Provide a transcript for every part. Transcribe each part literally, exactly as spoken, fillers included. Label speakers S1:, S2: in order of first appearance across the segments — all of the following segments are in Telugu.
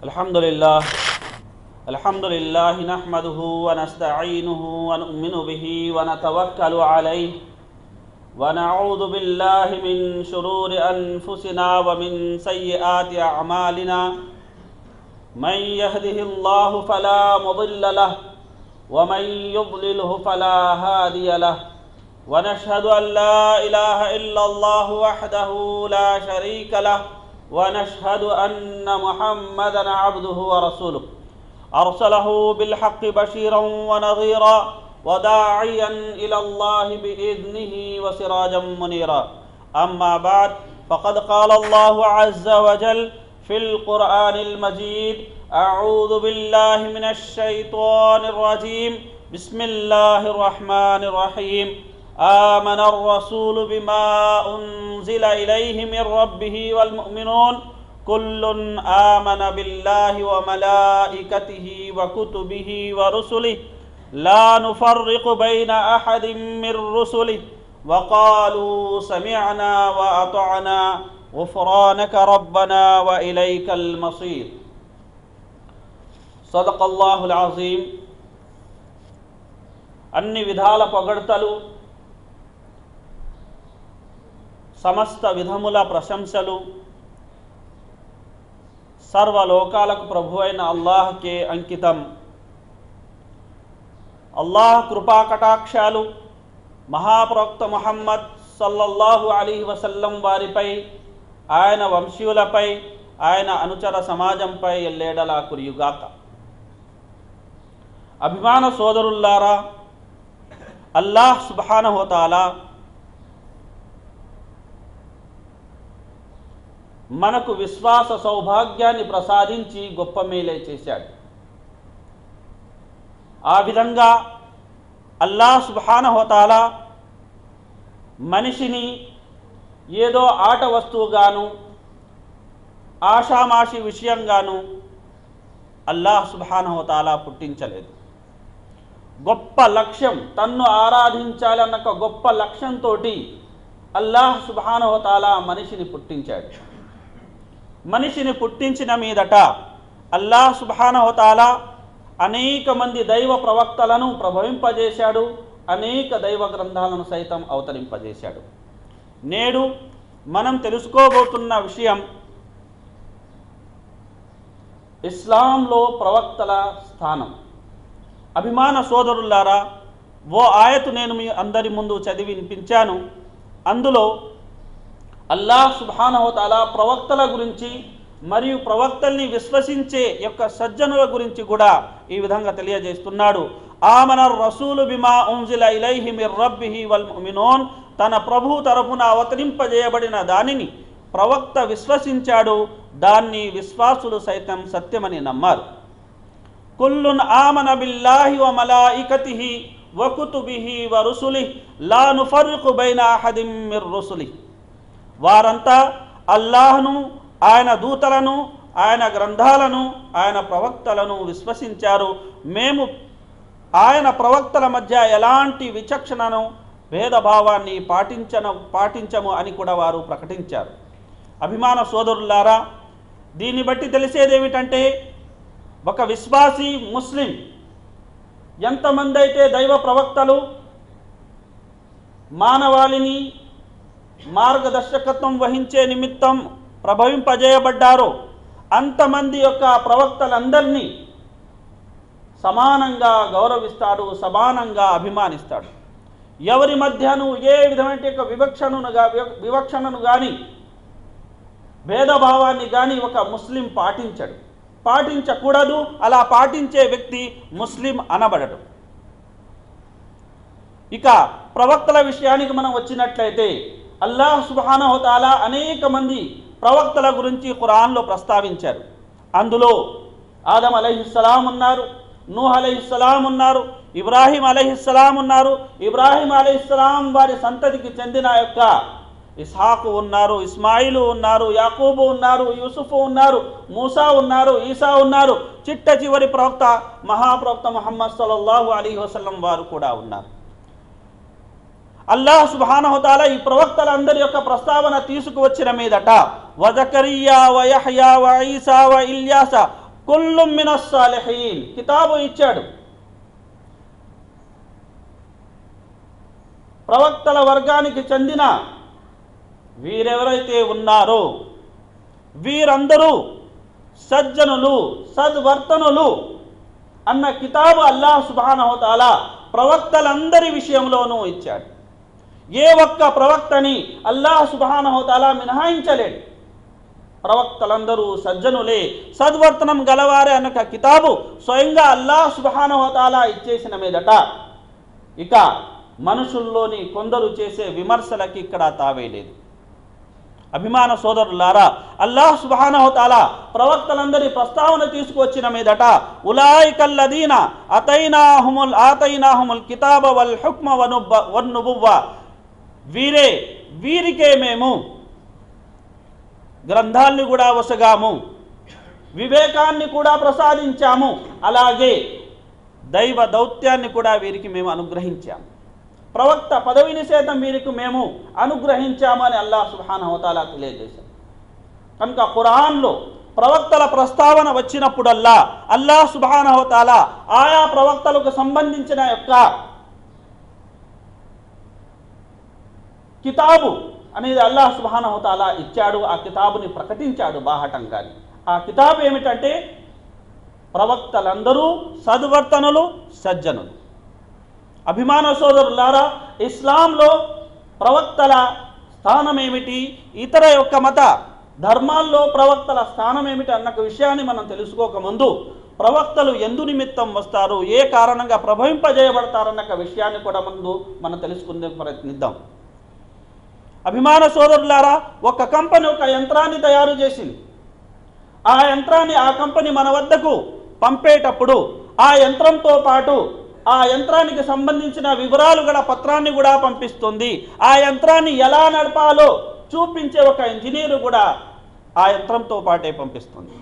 S1: अल्हम्दुलिल्लाह अल्हम्दुलिल्लाह नहमदुहु व नस्तईनुहु व नु'मिनु बिही व नतवक्कलु अलैहि व नऊज़ु बिल्लाहि मिन शुरूरि अनफुसिना व मिन सय्यिआति अअमालिना मन यहदिहिल्लाहु फला मुदिल्ल लहु व मन युद्लिलहु फला हादिय लहु व नशहदु अन ला इलाहा इल्लल्लाहु वहदहु ला शरीक लहु ونشهد أن محمدا عبده ورسوله أرسله بالحق بشيرا ونذيرا وداعيا إلى الله بإذنه وسراجا منيرا أما بعد فقد قال الله عز وجل في القرآن المجيد أعوذ بالله من الشيطان الرجيم بسم الله الرحمن الرحيم آمن الرسول بما أنزل إليه من ربه والمؤمنون كل آمن بالله وملائكته وكتبه ورسله لا نفرق بين أحد من رسله وقالوا سمعنا وأطعنا غفرانك ربنا وإليك المصير صدق الله العظيم అన్ని విధాల పొగడ్తలు సమస్త విధముల ప్రశంసలు సర్వలోకాలకు ప్రభువైన అల్లాహ్కే అంకితం. అల్లాహ్ కృపా కటాక్షాలు మహాప్రవక్త ముహమ్మద్ సల్లల్లాహు అలైహి వసల్లం వారిపై, ఆయన వంశీయులపై, ఆయన అనుచర సమాజంపై ఎల్లేడలా కురియుగాక. అభిమాన సోదరుల్లారా, అల్లాహ్ సుబ్హానహు వ తఆలా మనకు విశ్వాస సౌభాగ్యాన్ని ప్రసాదించి గొప్ప మేలే చేశాడు. ఆ విధంగా అల్లాహ్ సుబ్హానహు వ తఆలా మనిషిని ఏదో ఆట వస్తువుగాను ఆషామాషి విషయంగాను అల్లాహ్ సుబ్హానహు వ తఆలా పుట్టించలేదు. గొప్ప లక్ష్యం, తన్ను ఆరాధించాలన్న ఒక గొప్ప లక్ష్యంతో అల్లాహ్ సుబ్హానహు వ తఆలా మనిషిని పుట్టించాడు. మనిషిని పుట్టించిన మీదట అల్లాహ్ సుబ్హానహు వ తఆలా అనేక మంది దైవ ప్రవక్తలను ప్రభవింపజేశాడు, అనేక దైవ గ్రంథాలను సైతం అవతరింపజేశాడు. నేడు మనం తెలుసుకోబోతున్న విషయం ఇస్లాంలో ప్రవక్తల స్థానం. అభిమాన సోదరులారా, ఓ ఆయతు నేను మీ అందరి ముందు చదివి వినిపించాను. అందులో అల్లాహ్ సుబ్హానహు వ తఆలా ప్రవక్తల గురించి మరియు ప్రవక్తల్ని విశ్వసించే యొక్క సజ్జనుల గురించి కూడా ఈ విధంగా తెలియజేస్తున్నాడు. ఆమనర్ రసూలు బిమా ఉన్జిల ఇలైహి మిర్ రబ్బిహి వల్ ముమినూన్, తన ప్రభు తరపున అవతరింపజేయబడిన దానిని ప్రవక్త విశ్వసించాడు, దాన్ని విశ్వాసులు సైతం సత్యమని నమ్మారు. కుల్లున్ ఆమన బిల్లాహి వ మలాయికతిహి వ కుతుబిహి వ రుసులిహి లా నుఫర్రిఖు బైన అహదిం మిర్ రుసులిహి, వారంతా అల్లాహ్ను, ఆయన దూతలను, ఆయన గ్రంథాలను, ఆయన ప్రవక్తలను విశ్వసించారు. మేము ఆయన ప్రవక్తల మధ్య ఎలాంటి విచక్షణను, భేదభావాన్ని పాటించను పాటించము అని కూడా వారు ప్రకటించారు. అభిమాన సోదరులారా, దీన్ని బట్టి తెలిసేదేమిటంటే ఒక విశ్వాసీ ముస్లిం ఎంతమంది అయితే దైవ ప్రవక్తలు మానవాళిని మార్గదర్శకత్వం వహించే నిమిత్తం ప్రభవింపజేయబడ్డారో అంతమంది యొక్క ప్రవక్తలందరినీ సమానంగా గౌరవిస్తాడు, సమానంగా అభిమానిస్తాడు. ఎవరి మధ్యను ఏ విధమైన యొక్క వివక్షణను వివక్షణను కానీ భేదభావాన్ని కానీ ఒక ముస్లిం పాటించడు, పాటించకూడదు. అలా పాటించే వ్యక్తి ముస్లిం అనబడడు. ఇక ప్రవక్తల విషయానికి మనం వచ్చినట్లయితే అల్లాహ్ సుబ్హానహు వ తఆలా అనేక మంది ప్రవక్తల గురించి ఖురాన్లో ప్రస్తావించారు. అందులో ఆదం అలైహిస్సలాం ఉన్నారు, నూహ్ అలైహిస్సలాం ఉన్నారు, ఇబ్రాహీం అలైహిస్సలాం ఉన్నారు. ఇబ్రాహీం అలైహిస్సలాం వారి సంతతికి చెందిన యొక్క ఇస్హాకు ఉన్నారు, ఇస్మాయిలు ఉన్నారు, యాకూబు ఉన్నారు, యూసుఫు ఉన్నారు, మూసా ఉన్నారు, ఈసా ఉన్నారు. చిట్ట చివరి ప్రవక్త మహాప్రవక్త ముహమ్మద్ సల్లల్లాహు అలైహి వసల్లం వారు కూడా ఉన్నారు. అల్లాహ్ సుబ్హానహు వ తఆలా ఈ ప్రవక్తలందరి యొక్క ప్రస్తావన తీసుకువచ్చిన మీదట వజకరియా వ యహ్యా వ ఈసా వ ఇల్యాస కుల్లు మినస్ సాలిహీన్ కితాబు ఇచ్చాడు. ప్రవక్తల వర్గానికి చెందిన వీరెవరైతే ఉన్నారో వీరందరూ సజ్జనులు, సద్వర్తనులు అన్న కితాబు అల్లాహ్ సుబ్హానహు వ తఆలా ప్రవక్తలందరి విషయంలోనూ ఇచ్చాడు. ఏ ఒక్క ప్రవక్తని అల్లాహ్ సుబ్హానహు వ తఆలా మినహాయించలేడు. ప్రవక్తలందరూ సజ్జనులే, సద్వర్తనం గలవారే అన్న కితాబు స్వయంగా అల్లాహ్ సుబ్హానహు వ తఆలా ఇచ్చేసిన మీదట ఇక మనుషుల్లోని కొందరు చేసే విమర్శలకి ఇక్కడ తావేలేదు. అభిమాన సోదరులారా, అల్లాహ్ సుబ్హానహు వ తఆలా ప్రవక్తలందరి ప్రస్తావన తీసుకొచ్చిన మీదట ఉలాయికల్లదీన అతైనాహుముల్ ఆతైనాహుముల్ కితాబ వల్ హుక్మ వన్ నుబువ్వ వీరే వీరికే మేము గ్రంథాన్ని కూడా వసగాము, వివేకాన్ని కూడా ప్రసాదించాము, అలాగే దైవ దౌత్యాన్ని కూడా వీరికి మేము అనుగ్రహించాము, ప్రవక్త పదవిని సైతం వీరికి మేము అనుగ్రహించాము అని అల్లాహ్ సుబ్హానహు వ తఆలా తెలియజేశారు. కనుక ఖురాన్లో ప్రవక్తల ప్రస్తావన వచ్చినప్పుడల్లా అల్లాహ్ సుబ్హానహు వ తఆలా ఆయా ప్రవక్తలకు సంబంధించిన యొక్క కితాబు అనేది అల్లాహ్ సుబ్హానహు వ తఆలా ఇచ్చాడు. ఆ కితాబుని ప్రకటించాడు బాహటంగా. ఆ కితాబు ఏమిటంటే ప్రవక్తలందరూ సద్వర్తనులు, సజ్జనులు. అభిమాన సోదరులారా, ఇస్లాంలో ప్రవక్తల స్థానం ఏమిటి, ఇతర యొక్క మత ధర్మాల్లో ప్రవక్తల స్థానం ఏమిటి అన్న విషయాన్ని మనం తెలుసుకోకముందు ప్రవక్తలు ఎందు నిమిత్తం వస్తారు, ఏ కారణంగా ప్రభవింపజేయబడతారన్న విషయాన్ని కూడా ముందు మనం తెలుసుకునే ప్రయత్నిద్దాం. అభిమాన సోదరులారా, ఒక కంపెనీ ఒక యంత్రాన్ని తయారు చేసింది. ఆ యంత్రాన్ని ఆ కంపెనీ మన వద్దకు పంపేటప్పుడు ఆ యంత్రంతో పాటు ఆ యంత్రానికి సంబంధించిన వివరాలు గల పత్రాన్ని కూడా పంపిస్తుంది. ఆ యంత్రాన్ని ఎలా నడపాలో చూపించే ఒక ఇంజనీరు కూడా ఆ యంత్రంతో పాటే పంపిస్తుంది.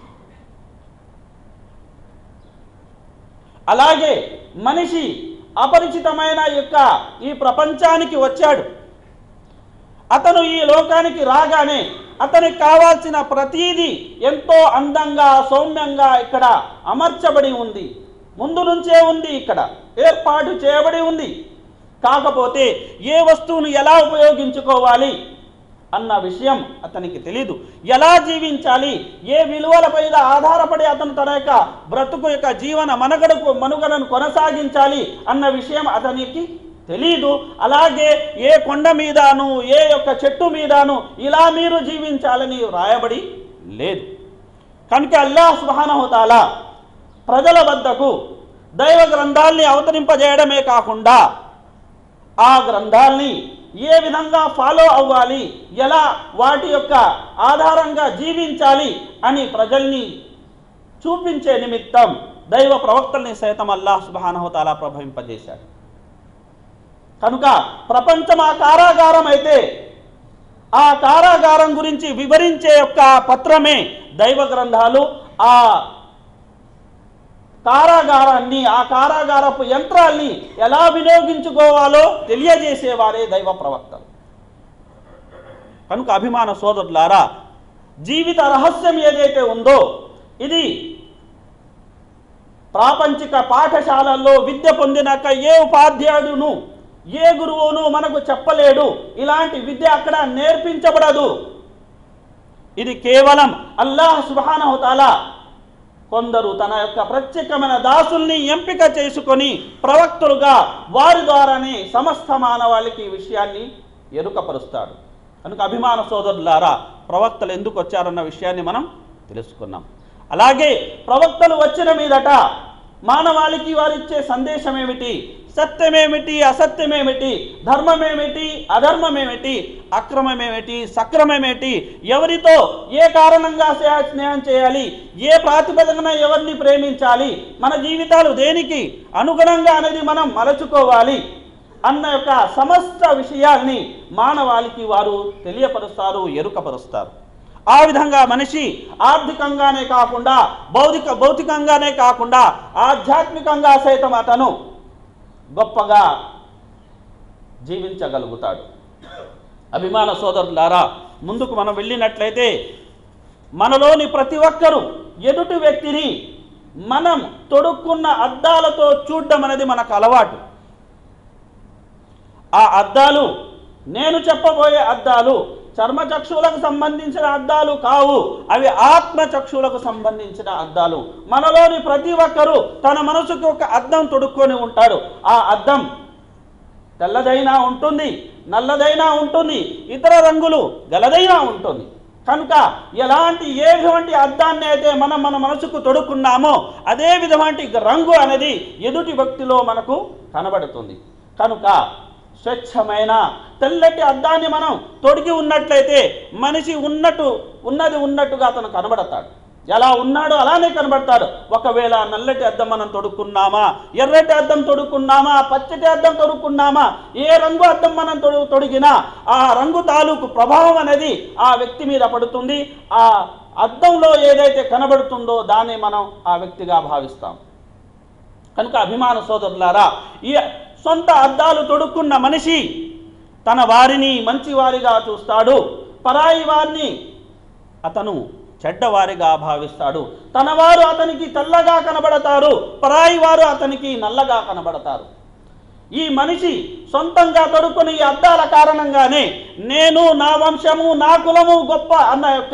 S1: అలాగే మనిషి అపరిచితమైన యొక్క ఈ ప్రపంచానికి వచ్చాడు. అతను ఈ లోకానికి రాగానే అతనికి కావాల్సిన ప్రతీది ఎంతో అందంగా, సౌమ్యంగా ఇక్కడ అమర్చబడి ఉంది, ముందు నుంచే ఉంది, ఇక్కడ ఏర్పాటు చేయబడి ఉంది. కాకపోతే ఏ వస్తువును ఎలా ఉపయోగించుకోవాలి అన్న విషయం అతనికి తెలీదు. ఎలా జీవించాలి, ఏ విలువలపై ఆధారపడి అతను తన యొక్క బ్రతుకు యొక్క జీవన మనుగడకు మనుగడను కొనసాగించాలి అన్న విషయం అతనికి తెలీదు. అలాగే ఏ కొండ మీదను ఏ యొక్క చెట్టు మీదను ఇలా మీరు జీవించాలని రాయబడి లేదు. కనుక అల్లాహ్ సుబ్హానహు వ తఆలా ప్రజల వద్దకు దైవ గ్రంథాల్ని అవతరింపజేయడమే కాకుండా ఆ గ్రంథాల్ని ఏ విధంగా ఫాలో అవ్వాలి, ఎలా వాటి యొక్క ఆధారంగా జీవించాలి అని ప్రజల్ని చూపించే నిమిత్తం దైవ ప్రవక్తల్ని సైతం అల్లాహ్ సుబ్హానహు వ తఆలా ప్రభవింపజేశాడు. కనుక ప్రపంచం ఆ కారాగారం అయితే ఆ కారాగారం గురించి వివరించే యొక్క పత్రమే దైవ గ్రంథాలు. ఆ కారాగారాన్ని, ఆ కారాగారపు యంత్రాల్ని ఎలా వినియోగించుకోవాలో తెలియజేసేవారే దైవ ప్రవక్తలు. కనుక అభిమాన సోదరులారా, జీవిత రహస్యం ఏదైతే ఉందో ఇది ప్రాపంచిక పాఠశాలల్లో విద్య పొందినాక ఏ ఉపాధ్యాయుడును ఏ గురువును మనకు చెప్పలేడు. ఇలాంటి విద్య అక్కడ నేర్పించబడదు. ఇది కేవలం అల్లాహ్ సుబ్హానహు వ తఆలా కొందరు తన యొక్క ప్రత్యేకమైన దాసుల్ని ఎంపిక చేసుకొని ప్రవక్తలుగా వారి ద్వారానే సమస్త మానవాళికి ఈ విషయాన్ని ఎరుకపరుస్తాడు. కనుక అభిమాన సోదరులారా, ప్రవక్తలు ఎందుకు వచ్చారన్న విషయాన్ని మనం తెలుసుకున్నాం. అలాగే ప్రవక్తలు వచ్చిన మీదట మానవాళికి వారిచ్చే సందేశం ఏమిటి, సత్యమేమిటి, అసత్యమేమిటి, ధర్మమేమిటి, అధర్మమేమిటి, అక్రమమేమిటి, సక్రమమేమిటి, ఎవరితో ఏ కారణంగా స్నేహం చేయాలి, ఏ ప్రాతిపదికన ఎవరిని ప్రేమించాలి, మన జీవితాలు దేనికి అనుగుణంగా అనేది మనం మలచుకోవాలి అన్న యొక్క సమస్త విషయాల్ని మానవాళికి వారు తెలియపరుస్తారు, ఎరుకపరుస్తారు. ఆ విధంగా మనిషి ఆర్థికంగానే కాకుండా భౌతిక భౌతికంగానే కాకుండా ఆధ్యాత్మికంగా సైతం అతను గొప్పగా జీవించగలుగుతాడు. అభిమాన సోదరులారా, ముందుకు మనం వెళ్ళినట్లయితే మనలోని ప్రతి ఒక్కరూ ఎదుటి వ్యక్తిని మనం తొడుక్కున్న అద్దాలతో చూడడం అనేది మనకు అలవాటు. ఆ అద్దాలు నేను చెప్పబోయే అద్దాలు చర్మచక్షువులకు సంబంధించిన అద్దాలు కావు, అవి ఆత్మచక్షువులకు సంబంధించిన అద్దాలు. మనలోని ప్రతి ఒక్కరూ తన మనసుకు ఒక అద్దం తొడుక్కొని ఉంటాడు. ఆ అద్దం తెల్లదైనా ఉంటుంది, నల్లదైనా ఉంటుంది, ఇతర రంగులు గలదైనా ఉంటుంది. కనుక ఎలాంటి ఏ విధంటి అద్దాన్ని అయితే మనం మన మనసుకు తొడుక్కున్నామో అదే విధంటి రంగు అనేది ఎదుటి వ్యక్తిలో మనకు కనబడుతుంది. కనుక స్వచ్ఛమైన తెల్లటి అద్దాన్ని మనం తొడిగి ఉన్నట్లయితే మనిషి ఉన్నట్టు ఉన్నది ఉన్నట్టుగా అతను కనబడతాడు. ఎలా ఉన్నాడో అలానే కనబడతాడు. ఒకవేళ నల్లటి అద్దం మనం తొడుక్కున్నామా, ఎర్రటి అద్దం తొడుక్కున్నామా, పచ్చటి అద్దం తొడుక్కున్నామా, ఏ రంగు అద్దం మనం తొడు తొడిగినా ఆ రంగు తాలూకు ప్రభావం అనేది ఆ వ్యక్తి మీద పడుతుంది. ఆ అద్దంలో ఏదైతే కనబడుతుందో దాన్ని మనం ఆ వ్యక్తిగా భావిస్తాం. కనుక అభిమాన సోదరులారా, ఈ సొంత అద్దాలు తొడుక్కున్న మనిషి తన వారిని మంచివారిగా చూస్తాడు, పరాయి వారిని అతను చెడ్డవారిగా భావిస్తాడు. తన వారు అతనికి తెల్లగా కనబడతారు, పరాయి వారు అతనికి నల్లగా కనబడతారు. ఈ మనిషి సొంతంగా తొడుక్కుని ఈ అద్దాల కారణంగానే నేను, నా వంశము, నా కులము గొప్ప అన్న యొక్క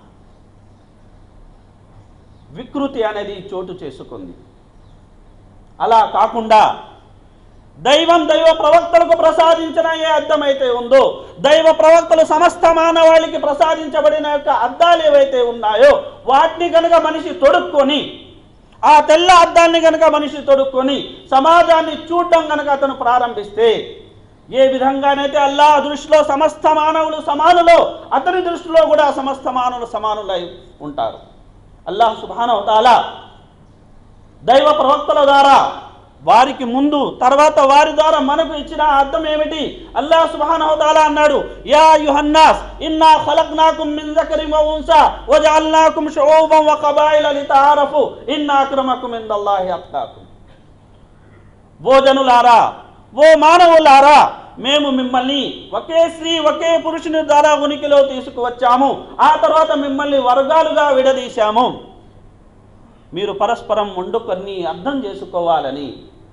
S1: వికృతి అనేది చోటు చేసుకుంది. అలా కాకుండా దైవం దైవ ప్రవక్తలకు ప్రసాదించిన ఏ అద్దం అయితే ఉందో, దైవ ప్రవక్తలు సమస్త మానవాళికి ప్రసాదించబడిన యొక్క అద్దాలు ఏవైతే ఉన్నాయో వాటిని కనుక మనిషి తొడుక్కొని, ఆ తెల్ల అద్దాన్ని కనుక మనిషి తొడుక్కొని సమాజాన్ని చూడడం కనుక అతను ప్రారంభిస్తే, ఏ విధంగానైతే అల్లాహ్ దృష్టిలో సమస్త మానవులు సమానులో అతని దృష్టిలో కూడా సమస్త మానవులు సమానులై ఉంటారు. అల్లాహ్ సుబ్హానహు వ తఆలా దైవ ప్రవక్తల ద్వారా వారికి ముందు తర్వాత వారి ద్వారా మనకు ఇచ్చిన అర్థం ఏమిటి? అల్లాహ్ సుబ్హానహు వ తఆలా అన్నాడు, యా అయ్యుహన్నాస్ ఇన్నా ఖలక్నాకుమ్ మిన్ జకరిన్ వ ఉన్సా వజఅల్నాకుమ్ షుఊబన్ వ ఖబాయిల లితఆరఫు ఇన్న అక్రమకుమ్ ఇందల్లాహి అత్కాకుమ్. ఓ జనులారా, ఓ మానవులారా, మేము మిమ్మల్ని ఒకే స్త్రీ ఒకే పురుషుని ద్వారా ఉనికిలో తీసుకువచ్చాము, ఆ తర్వాత మిమ్మల్ని వర్గాలుగా విడదీశాము, మీరు పరస్పరం వండుకొని అర్థం చేసుకోవాలని,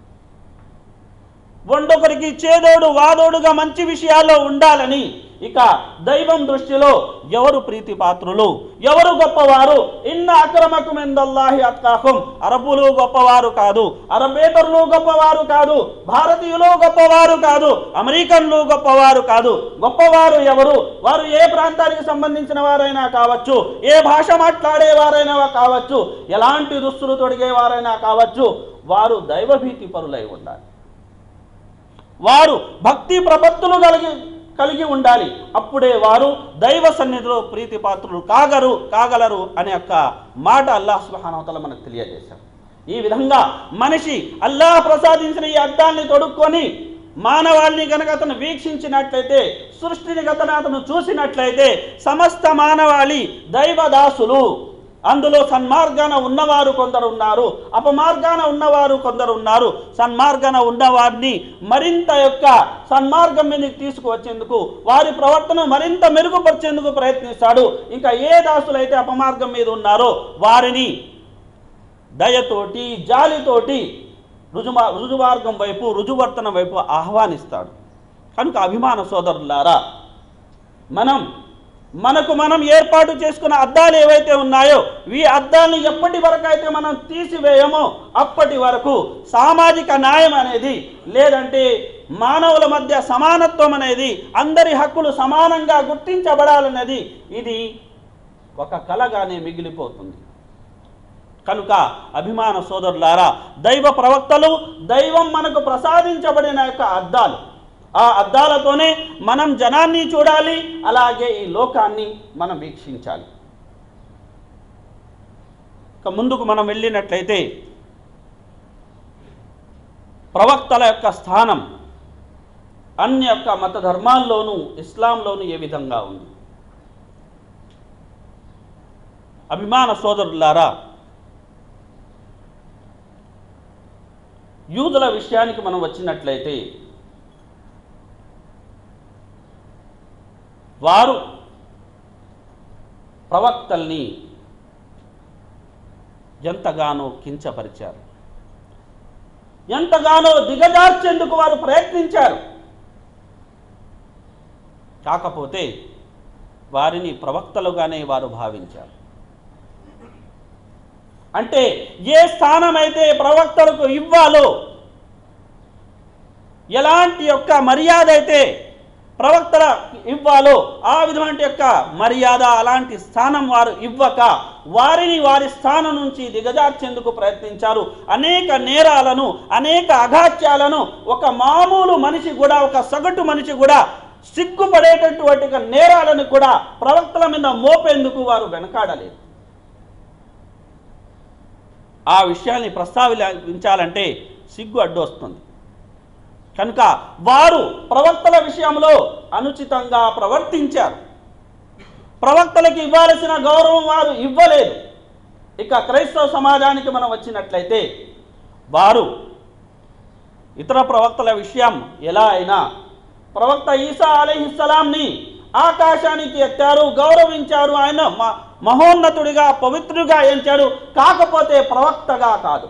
S1: వండొకరికి చేదోడు వాదోడుగా మంచి విషయాల్లో ఉండాలని. ఇక దైవం దృష్టిలో ఎవరు ప్రీతిపాత్రులు, ఎవరు గొప్పవారు? ఇన్న అక్రమకుమ్ ఇందల్లాహి అత్కాకుమ్. అరబులు గొప్పవారు కాదు, అరబేతరులు గొప్పవారు కాదు, భారతీయులు గొప్పవారు కాదు, అమెరికన్లు గొప్పవారు కాదు. గొప్పవారు ఎవరు? వారు ఏ ప్రాంతానికి సంబంధించిన వారైనా కావచ్చు, ఏ భాష మాట్లాడేవారైనా కావచ్చు, ఎలాంటి దుస్తులు తొడిగేవారైనా కావచ్చు, వారు దైవభీతి పరులై ఉండాలి, వారు భక్తి ప్రపత్తులు కలిగి కలిగి ఉండాలి. అప్పుడే వారు దైవ సన్నిధిలో ప్రీతిపాత్రులు కాగరు కాగలరు అనే యొక్క మాట అల్లాహ్ సుబ్హానహు వ తఆలా మనకు తెలియజేశారు. ఈ విధంగా మనిషి అల్లాహ్ ప్రసాదించిన ఈ అద్దాన్ని తొడుక్కొని మానవాళిని కనుక అతను వీక్షించినట్లయితే, సృష్టిని కనుక అతను చూసినట్లయితే సమస్త మానవాళి దైవదాసులు. అందులో సన్మార్గాన ఉన్నవారు కొందరు ఉన్నారు, అపమార్గాన ఉన్నవారు కొందరు ఉన్నారు. సన్మార్గాన ఉన్నవారిని మరింత యొక్క సన్మార్గం మీదకి తీసుకువచ్చేందుకు, వారి ప్రవర్తన మరింత మెరుగుపరిచేందుకు ప్రయత్నిస్తాడు. ఇంకా ఏ దాసులైతే అపమార్గం మీద ఉన్నారో వారిని దయతోటి జాలితోటి రుజుమా రుజుమార్గం వైపు రుజువర్తన వైపు ఆహ్వానిస్తాడు. కనుక అభిమాన సోదరులారా, మనం మనకు మనం ఏర్పాటు చేసుకున్న అద్దాలు ఏవైతే ఉన్నాయో ఈ అద్దాలను ఎప్పటి వరకు అయితే మనం తీసివేయమో అప్పటి వరకు సామాజిక న్యాయం అనేది, లేదంటే మానవుల మధ్య సమానత్వం అనేది, అందరి హక్కులు సమానంగా గుర్తించబడాలనేది ఇది ఒక కలగానే మిగిలిపోతుంది. కనుక అభిమాన సోదరులారా, దైవ ప్రవక్తలు దైవం మనకు ప్రసాదించబడిన యొక్క అద్దాలు, ఆ అద్దాలతోనే మనం జనాన్ని చూడాలి, అలాగే ఈ లోకాన్ని మనం వీక్షించాలి. ఇక ముందుకు మనం వెళ్ళినట్లయితే ప్రవక్తల యొక్క స్థానం అన్ని యొక్క మత ధర్మాల్లోనూ ఇస్లాంలోనూ ఏ విధంగా ఉంది? అభిమాన సోదరులారా, యూదుల విషయానికి మనం వచ్చినట్లయితే వారు ప్రవక్తల్ని ఎంతగానో కించపరిచారు, ఎంతగానో దిగజార్చేందుకు వారు ప్రయత్నించారు. కాకపోతే వారిని ప్రవక్తలుగానే వారు భావించారు. అంటే ఏ స్థానమైతే ప్రవక్తలకు ఇవ్వాలో, ఎలాంటి యొక్క మర్యాద అయితే ప్రవక్తల ఇవ్వాలో ఆ విధమైన యొక్క మర్యాద, అలాంటి స్థానం వారు ఇవ్వక వారిని వారి స్థానం నుంచి దిగజార్చేందుకు ప్రయత్నించారు. అనేక నేరాలను, అనేక అఘాత్యాలను ఒక మామూలు మనిషి కూడా, ఒక సగటు మనిషి కూడా సిగ్గుపడేటటువంటి నేరాలను కూడా ప్రవక్తల మీద మోపేందుకు వారు వెనకాడలేదు. ఆ విషయాన్ని ప్రస్తావించాలంటే సిగ్గు అడ్డొస్తుంది. కనుక వారు ప్రవక్తల విషయంలో అనుచితంగా ప్రవర్తించారు. ప్రవక్తలకు ఇవ్వాల్సిన గౌరవం వారు ఇవ్వలేదు. ఇక క్రైస్తవ సమాజానికి మనం వచ్చినట్లయితే వారు ఇతర ప్రవక్తల విషయం ఎలా అయినా, ప్రవక్త ఈసా అలైహిస్సలాంని ఆకాశానికి ఎత్తారు, గౌరవించారు, ఆయన మహోన్నతుడిగా పవిత్రుడిగా ఎంచారు. కాకపోతే ప్రవక్తగా కాదు.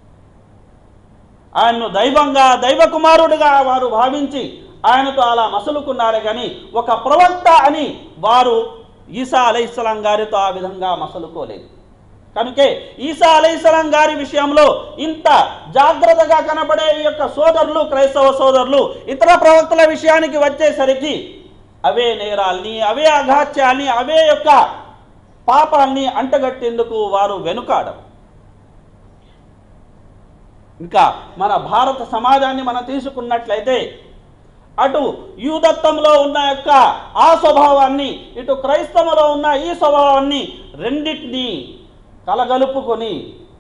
S1: ఆయన్ను దైవంగా, దైవ కుమారుడిగా వారు భావించి ఆయనతో అలా మసలుకున్నారు. కానీ ఒక ప్రవక్త అని వారు ఈసా అలైహిస్సలాం గారితో ఆ విధంగా మసలుకోలేదు. కనుకే ఈసా అలైహిస్సలాం గారి విషయంలో ఇంత జాగ్రత్తగా కనబడే ఈ యొక్క సోదరులు, క్రైస్తవ సోదరులు ఇతర ప్రవక్తల విషయానికి వచ్చేసరికి అవే నేరాల్ని, అవే అఘాత్యాల్ని, అవే యొక్క పాపాల్ని అంటగట్టేందుకు వారు వెనుకాడరు. ఇంకా మన భారత సమాజాన్ని మనం తీసుకున్నట్లయితే అటు యూదత్వంలో ఉన్న యొక్క ఆ స్వభావాన్ని, ఇటు క్రైస్తవంలో ఉన్న ఈ స్వభావాన్ని రెండింటినీ కలగలుపుకొని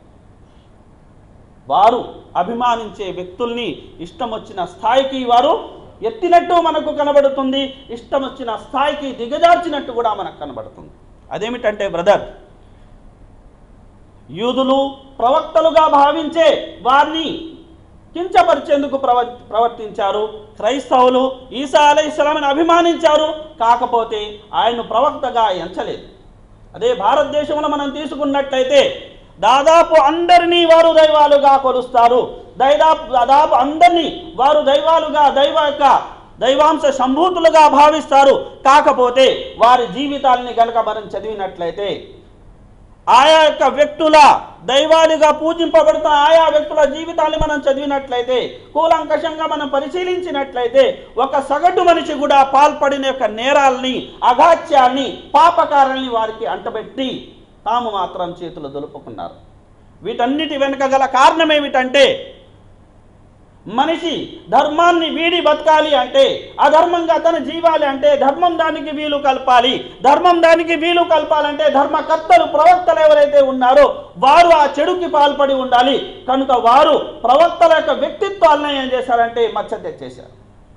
S1: వారు అభిమానించే వ్యక్తుల్ని ఇష్టం వచ్చిన స్థాయికి వారు ఎత్తినట్టు మనకు కనబడుతుంది, ఇష్టం వచ్చిన స్థాయికి దిగజార్చినట్టు కూడా మనకు కనబడుతుంది. అదేమిటంటే బ్రదర్, యూదులు ప్రవక్తలుగా భావించే వారిని కించపరిచేందుకు ప్రవ ప్రవర్తించారు. క్రైస్తవులు ఈసా అలైహిస్సలాంని అభిమానించారు, కాకపోతే ఆయన్ను ప్రవక్తగా ఎంచలేదు. అదే భారతదేశంలో మనం తీసుకున్నట్లయితే దాదాపు అందరినీ వారు దైవాలుగా కొలుస్తారు. దాదాపు దాదాపు అందరినీ వారు దైవాలుగా, దైవ యొక్క దైవాంశ సంభూతులుగా భావిస్తారు. కాకపోతే వారి జీవితాలని కనుక మనం చదివినట్లయితే ఆయా యొక్క వ్యక్తుల దైవాలుగా పూజింపబడుతున్న ఆయా వ్యక్తుల జీవితాన్ని మనం చదివినట్లయితే, కూలంకషంగా మనం పరిశీలించినట్లయితే ఒక సగటు మనిషి కూడా పాల్పడిన యొక్క నేరాల్ని, అఘాత్యాన్ని, పాపకారాల్ని వారికి అంటబెట్టి తాము మాత్రం చేతులు దులుపుకున్నారు. వీటన్నిటి వెనుక గల కారణం ఏమిటంటే, మనిషి ధర్మాన్ని వీడి బతకాలి అంటే, అధర్మంగా తన జీవాలి అంటే ధర్మం దానికి వీలు కల్పాలి. ధర్మం దానికి వీలు కల్పాలంటే ధర్మకర్తలు, ప్రవక్తలు ఎవరైతే ఉన్నారో వారు ఆ చెడుకి పాల్పడి ఉండాలి. కనుక వారు ప్రవక్తల యొక్క వ్యక్తిత్వాలను ఏం చేశారంటే మచ్చ తెచ్చేశారు.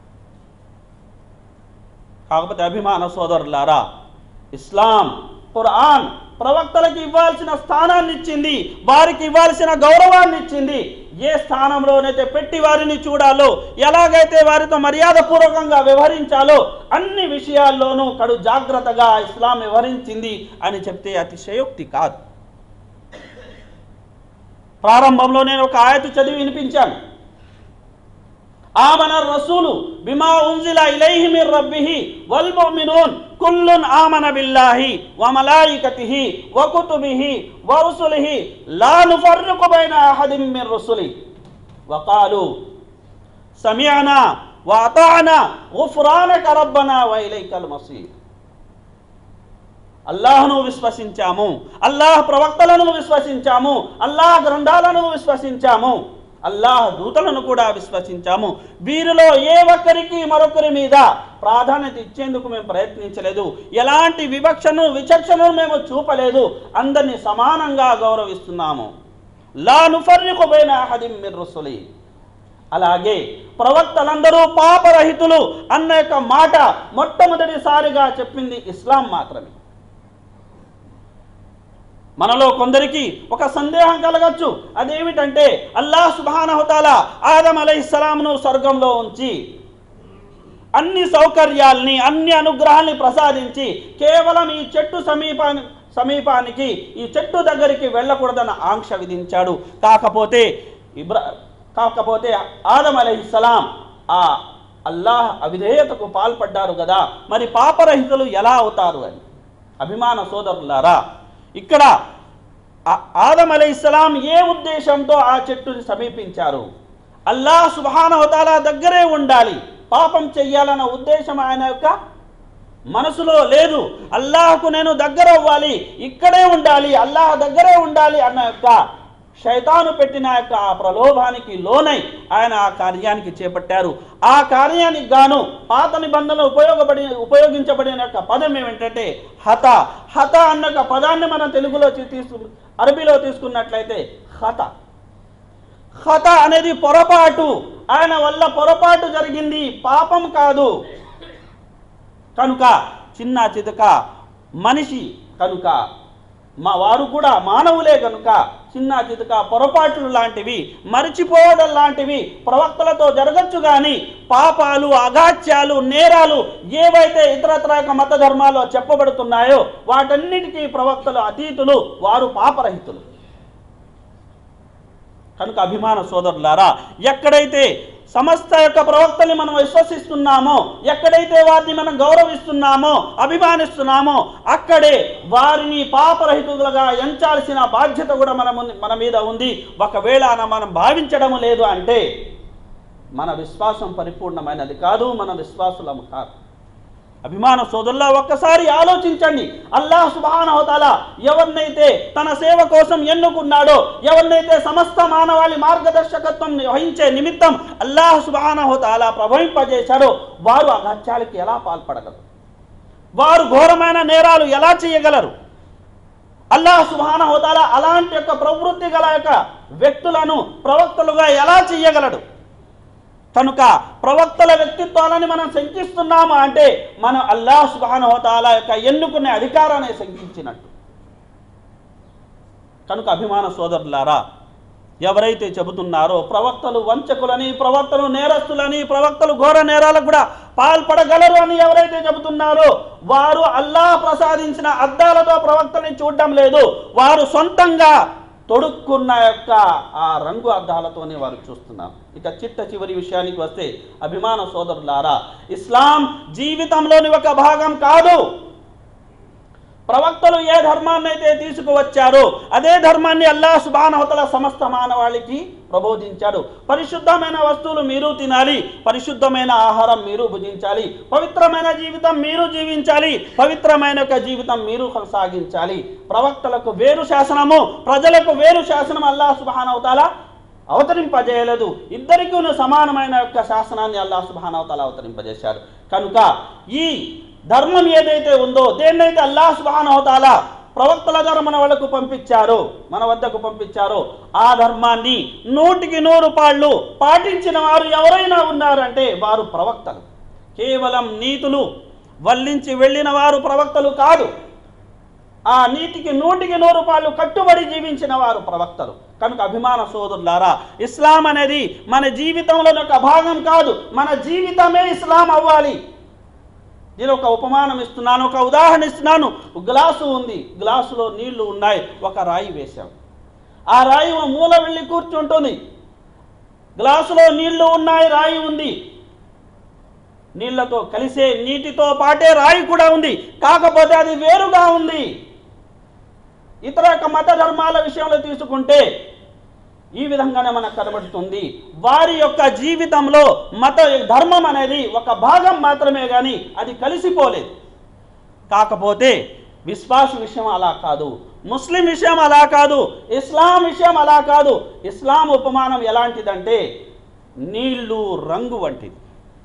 S1: కాకపోతే అభిమాన సోదరులారా, ఇస్లాం, ఖురాన్ ప్రవక్తలకు ఇవ్వాల్సిన స్థానాన్ని ఇచ్చింది, వారికి ఇవ్వాల్సిన గౌరవాన్ని ఇచ్చింది. ఏ స్థానంలోనైతే పెట్టి వారిని చూడాలో, ఎలాగైతే వారితో మర్యాదపూర్వకంగా వ్యవహరించాలో అన్ని విషయాల్లోనూ కడు జాగ్రత్తగా ఇస్లాం వ్యవహరించింది అని చెప్తే అతిశయోక్తి కాదు. ప్రారంభంలో నేను ఒక ఆయతు చదివి వినిపించాను. ఆమన రసూలు బిమా ఉన్జిల ఇలైహి మిర్ రబ్బిహి వల్ ముమినూన్ కుల్లున్ ఆమన బిల్లాహి వ మలాయికతిహి వ కుతుబిహి వ రుసులిహి లా నుఫర్రికు బైన అహదిన్ మిర్ రుసులి వ ఖాలు సమిఅనా వ అతానా గుఫ్రానక రబ్బనా వ ఇలైకల్ మసీర్. అల్లాహ్ను విశ్వసించాము, అల్లాహ్ ప్రవక్తలను విశ్వసించాము, అల్లాహ్ గ్రంథాలను విశ్వసించాము, అల్లాహ్ దూతలను కూడా విశ్వసించాము. వీరిలో ఏ ఒక్కరికి మరొకరి మీద ప్రాధాన్యత ఇచ్చేందుకు మేము ప్రయత్నించలేదు. ఎలాంటి వివక్షను, విచక్షణను మేము చూపలేదు. అందరినీ సమానంగా గౌరవిస్తున్నాము. లా నుఫర్రికు బైన అహదిన్ మిర్ రుసులి. అలాగే ప్రవక్తలందరూ పాపరహితులు అన్న యొక్క మాట మొట్టమొదటిసారిగా చెప్పింది ఇస్లాం మాత్రమే. మనలో కొందరికి ఒక సందేహం కలగచ్చు. అదేమిటంటే, అల్లాహ్ సుబ్హానహు తఆలా ఆదం అలైహిస్సలాంను స్వర్గంలో ఉంచి అన్ని సౌకర్యాల్ని, అన్ని అనుగ్రహాల్ని ప్రసాదించి కేవలం ఈ చెట్టు సమీప సమీపానికి, ఈ చెట్టు దగ్గరికి వెళ్ళకూడదన్న ఆంక్ష విధించాడు. కాకపోతే ఇబ్రా కాకపోతే ఆదం అలైహిస్సలాం ఆ అల్లాహ్ అవిధేయతకు పాల్పడ్డారు కదా, మరి పాపరహితులు ఎలా అవుతారు అని. అభిమాన సోదరులారా, ఇక్కడ ఆదం అలైహిస్సలాం ఏ ఉద్దేశంతో ఆ చెట్టుని సమీపించారు? అల్లాహ్ సుబ్హానహు వ తఆలా దగ్గరే ఉండాలి, పాపం చెయ్యాలన్న ఉద్దేశం ఆయన యొక్క మనసులో లేదు. అల్లాహకు నేను దగ్గర అవ్వాలి, ఇక్కడే ఉండాలి, అల్లాహ్ దగ్గరే ఉండాలి అన్న యొక్క శైతాను పెట్టిన యొక్క ఆ ప్రలోభానికి లోనై ఆయన ఆ కార్యానికి చేపట్టారు. ఆ కార్యానికి గాను పాత నిబంధనలు ఉపయోగపడి ఉపయోగించబడిన యొక్క పదం ఏమిటంటే హత. హత అన్న పదాన్ని మనం తెలుగులో తీసుకు అరబీలో తీసుకున్నట్లయితే హత. హత అనేది పొరపాటు, ఆయన వల్ల పొరపాటు జరిగింది, పాపం కాదు. కనుక చిన్న చితక మనిషి కనుక మా వారు కూడా మానవులే కనుక చిన్న చితక పొరపాట్లు లాంటివి, మరిచిపోవడం లాంటివి ప్రవక్తలతో జరగచ్చు. కానీ పాపాలు, అగాత్యాలు, నేరాలు ఏవైతే ఇతరత్ర మత ధర్మాల్లో చెప్పబడుతున్నాయో వాటన్నిటికీ ప్రవక్తలు అతీతులు, వారు పాపరహితులు. కనుక అభిమాన సోదరులారా, ఎక్కడైతే సమస్త యొక్క ప్రవక్తల్ని మనం విశ్వసిస్తున్నామో, ఎక్కడైతే వారిని మనం గౌరవిస్తున్నామో, అభిమానిస్తున్నామో, అక్కడే వారిని పాపరహితులుగా ఎంచాల్సిన బాధ్యత కూడా మన మన మీద ఉంది. ఒకవేళ మనం భావించడం లేదు అంటే మన విశ్వాసం పరిపూర్ణమైనది కాదు, మన విశ్వాసులము కాదు. అభిమాన సోదరులా, ఒక్కసారి ఆలోచించండి. అల్లాహ్ సుబ్హానహు వ తఆలా ఎవరినైతే తన సేవ కోసం ఎన్నుకున్నాడో, ఎవరినైతే సమస్త మానవాళి మార్గదర్శకత్వం వహించే నిమిత్తం అల్లాహ్ సుబ్హానహు వ తఆలా ప్రభవింపజేశారో, వారు అగత్యాలకి ఎలా పాల్పడగలరు? వారు ఘోరమైన నేరాలు ఎలా చేయగలరు? అల్లాహ్ సుబ్హానహు వ తఆలా అలాంటి యొక్క ప్రవృత్తి గల యొక్క వ్యక్తులను ప్రవక్తలుగా ఎలా చేయగలడు? కనుక ప్రవక్తల వ్యక్తిత్వాలని మనం శంకిస్తున్నాము అంటే మనం అల్లాహ్ సుబ్హానహు వ తఆలా యొక్క ఎన్నుకునే అధికారాన్ని శంకించినట్టు. కనుక అభిమాన సోదరులారా, ఎవరైతే చెబుతున్నారో ప్రవక్తలు వంచకులని, ప్రవక్తలు నేరస్తులని, ప్రవక్తలు ఘోర నేరాలకు కూడా పాల్పడగలరు అని ఎవరైతే చెబుతున్నారో వారు అల్లాహ్ ప్రసాదించిన అద్దాలతో ప్రవక్తని చూడడం లేదు, వారు సొంతంగా తొడుక్కున్న యొక్క ఆ రంగు అద్దాలతోనే వారు చూస్తున్నారు. ఇక చిట్ట చివరి విషయానికి వస్తే అభిమాన సోదరులారా, ఇస్లాం జీవితంలోని ఒక భాగం కాదు. ప్రవక్తలు ఏ ధర్మాన్ని అయితే తీసుకువచ్చారో అదే ధర్మాన్ని అల్లాహ్ సుబ్హానహు వ తఆలా సమస్త మానవాళికి ప్రబోధించాడు. పరిశుద్ధమైన వస్తువులు మీరు తినాలి, పరిశుద్ధమైన ఆహారం మీరు భుజించాలి, పవిత్రమైన జీవితం మీరు జీవించాలి, పవిత్రమైన యొక్క జీవితం మీరు కొనసాగించాలి. ప్రవక్తలకు వేరు శాసనము, ప్రజలకు వేరు శాసనం అల్లాహ్ సుబ్హానహు వ తఆలా అవతరింపజేయలేదు. ఇద్దరికీ సమానమైన యొక్క శాసనాన్ని అల్లాహ్ సుబ్హానహు వ తఆలా అవతరింపజేశారు. కనుక ఈ ధర్మం ఏదైతే ఉందో, దేన్నైతే అల్లాహ్ సుబ్హానహు వ తఆలా ప్రవక్తల ద్వారా మన వాళ్ళకు పంపించారో, మన వద్దకు పంపించారో, ఆ ధర్మాన్ని నూటికి నూరు పాళ్ళు పాటించిన వారు ఎవరైనా ఉన్నారంటే వారు ప్రవక్తలు. కేవలం నీతులు వల్లించి వెళ్ళిన వారు ప్రవక్తలు కాదు, ఆ నీతికి నూటికి నూరు పాళ్ళు కట్టుబడి జీవించిన వారు ప్రవక్తలు. కనుక అభిమాన సోదరులారా, ఇస్లాం అనేది మన జీవితంలో ఒక భాగం కాదు, మన జీవితమే ఇస్లాం అవ్వాలి. నేను ఒక ఉపమానం ఇస్తున్నాను, ఒక ఉదాహరణ ఇస్తున్నాను. గ్లాసు ఉంది, గ్లాసులో నీళ్లు ఉన్నాయి, ఒక రాయి వేశాం. ఆ రాయి మూల వెళ్ళి కూర్చుంటుంది. గ్లాసులో నీళ్లు ఉన్నాయి, రాయి ఉంది, నీళ్లతో కలిసే నీటితో పాటే రాయి కూడా ఉంది, కాకపోతే అది వేరుగా ఉంది. ఇతర మత ధర్మాల విషయంలో తీసుకుంటే ఈ విధంగానే మనకు కనబడుతుంది. వారి యొక్క జీవితంలో మత ధర్మం అనేది ఒక భాగం మాత్రమే కానీ అది కలిసిపోలేదు. కాకపోతే విశ్వాస విషయం అలా కాదు, ముస్లిం విషయం అలా కాదు, ఇస్లాం విషయం అలా కాదు. ఇస్లాం ఉపమానం ఎలాంటిదంటే నీళ్లు రంగు వంటిది.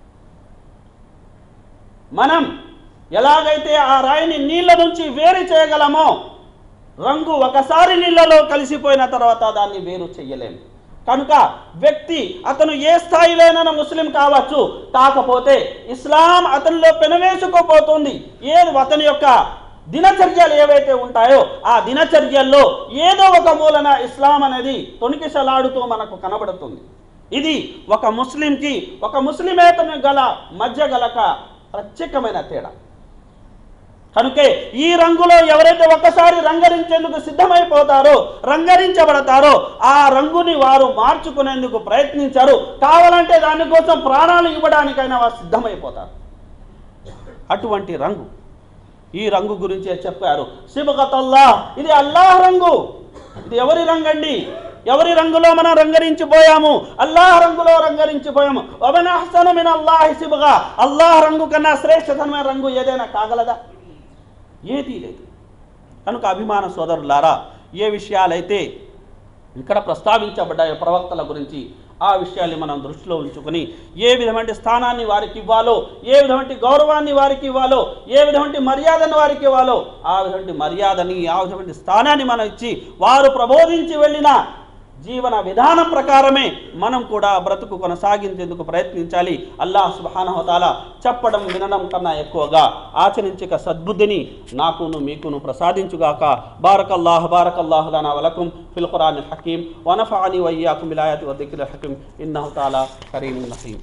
S1: మనం ఎలాగైతే ఆ రాయిని నీళ్ళ నుంచి వేరు చేయగలమో, రంగు ఒకసారి నీళ్ళలో కలిసిపోయిన తర్వాత దాన్ని వేరు చెయ్యలేము. కనుక వ్యక్తి అతను ఏ స్థాయిలోనైనా ముస్లిం కావచ్చు, కాకపోతే ఇస్లాం అతనిలో పెనవేసుకుపోతుంది. ఏ అతని యొక్క దినచర్యలు ఏవైతే ఉంటాయో ఆ దినచర్యల్లో ఏదో ఒక మూలన ఇస్లాం అనేది తొణికిసలాడుతూ మనకు కనబడుతుంది. ఇది ఒక ముస్లింకి ఒక ముస్లిమేతను గల మధ్య గలక ప్రత్యేకమైన తేడా. కనుకే ఈ రంగులో ఎవరైతే ఒక్కసారి రంగరించేందుకు సిద్ధమైపోతారో, రంగరించబడతారో, ఆ రంగుని వారు మార్చుకునేందుకు ప్రయత్నించారు. కావాలంటే దానికోసం ప్రాణాలు ఇవ్వడానికైనా వారు సిద్ధమైపోతారు. అటువంటి రంగు, ఈ రంగు గురించే చెప్పారు. సిబగతల్లాహ్, ఇది అల్లాహ్ రంగు. ఇది ఎవరి రంగండి? ఎవరి రంగులో మనం రంగరించిపోయాము? అల్లాహ్ రంగులో రంగరించిపోయాము. వమన్ అహ్సను మిన్ అల్లాహి సిబ్గా, అల్లాహ్ రంగు కన్నా శ్రేష్టతమైన రంగు ఏదైనా కాగలదా? ఏదీ లేదు. కనుక అభిమాన సోదరులారా, ఏ విషయాలైతే ఇక్కడ ప్రస్తావించబడ్డాయో ప్రవక్తల గురించి, ఆ విషయాన్ని మనం దృష్టిలో ఉంచుకొని ఏ విధమైన స్థానాన్ని వారికి ఇవ్వాలో, ఏ విధమైన గౌరవాన్ని వారికి ఇవ్వాలో, ఏ విధమైన మర్యాదను వారికి ఇవ్వాలో, ఆ విధమైన మర్యాదని, ఆ విధమైన స్థానాన్ని మనం ఇచ్చి వారు ప్రబోధించి వెళ్ళిన జీవన విధానం ప్రకారమే మనం కూడా బ్రతుకు కొనసాగించేందుకు ప్రయత్నించాలి. అల్లాహ్ సుబ్హానహు వ తఆలా చెప్పడం వినడం కన్నా ఎక్కువగా ఆచరించక సద్బుద్ధిని నాకును మీకును ప్రసాదించుగాక. బారకల్లాహు బారకల్లాహు లనా వ లకుం ఫిల్ ఖురానిల్ హకీం వ నఫఅని వ ఇయ్యాకుం బిల్ ఆయాతి వ దిక్రిల్ హకీం ఇన్నహు తఆలా కరీమున్ రహీం.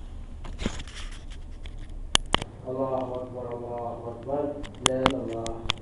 S2: అల్లాహు అక్బర్, అల్లాహు అక్బర్. జై అల్లాహ్.